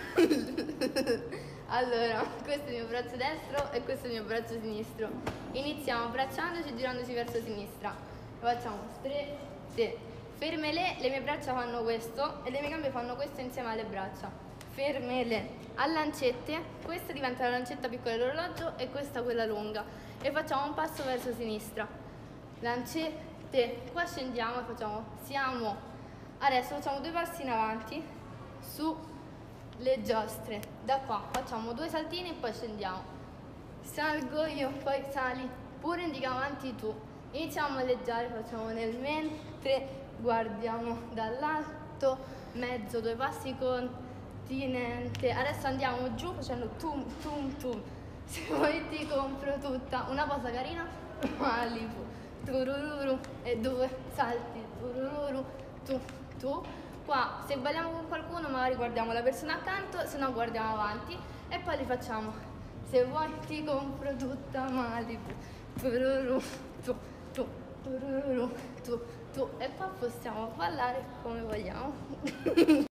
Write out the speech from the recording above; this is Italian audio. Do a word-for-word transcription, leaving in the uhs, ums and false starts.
Allora, questo è il mio braccio destro e questo è il mio braccio sinistro. Iniziamo abbracciandoci e girandoci verso sinistra. Lo facciamo strette, fermele, le mie braccia fanno questo e le mie gambe fanno questo insieme alle braccia. Fermele. A lancette, questa diventa la lancetta piccola dell'orologio e questa quella lunga. E facciamo un passo verso sinistra. Lancette, qua scendiamo e facciamo siamo. Adesso facciamo due passi in avanti su le giostre. Da qua facciamo due saltini e poi scendiamo. Salgo io, poi sali, pure indica avanti tu. Iniziamo a alleggiare, facciamo nel mentre, guardiamo dall'alto, mezzo, due passi continente. Adesso andiamo giù facendo tum tum tum. Se vuoi ti compro tutta, una cosa carina, Malibu, turururu e due salti, turururu, tu, tu. Qua se balliamo con qualcuno magari guardiamo la persona accanto, se no guardiamo avanti e poi li facciamo. Se vuoi ti compro tutta Malibu, tururu, tu, tu, tururu, tu, tu. E poi possiamo ballare come vogliamo.